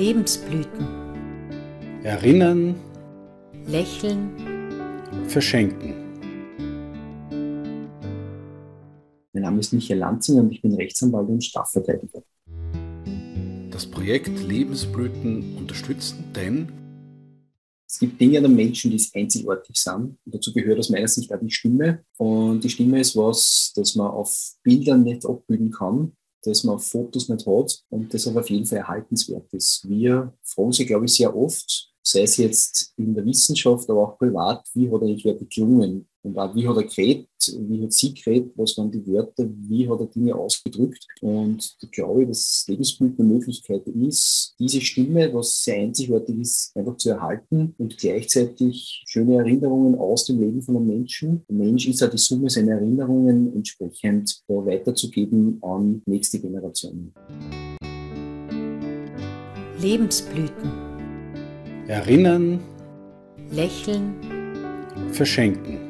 Lebensblüten. Erinnern, Lächeln, verschenken. Mein Name ist Michael Lanzinger und ich bin Rechtsanwalt und Strafverteidiger. Das Projekt Lebensblüten unterstützen, denn Es gibt Dinge an den Menschen, die einzigartig sind. Und dazu gehört aus meiner Sicht auch die Stimme. Und die Stimme ist was, das man auf Bildern nicht abbilden kann, das man auf Fotos nicht hat und das aber auf jeden Fall erhaltenswert ist. Wir fragen sich, glaube ich, sehr oft, sei es jetzt in der Wissenschaft, aber auch privat, wie hat eigentlich wer geklungen? Und auch wie hat er geredet, wie hat sie geredet, was waren die Wörter, wie hat er Dinge ausgedrückt. Und ich glaube, dass Lebensbild eine Möglichkeit ist, diese Stimme, was sehr einzigartig ist, einfach zu erhalten und gleichzeitig schöne Erinnerungen aus dem Leben von einem Menschen. Der Mensch ist ja die Summe seiner Erinnerungen, entsprechend da weiterzugeben an nächste Generationen. Lebensblüten. Erinnern, Lächeln, verschenken.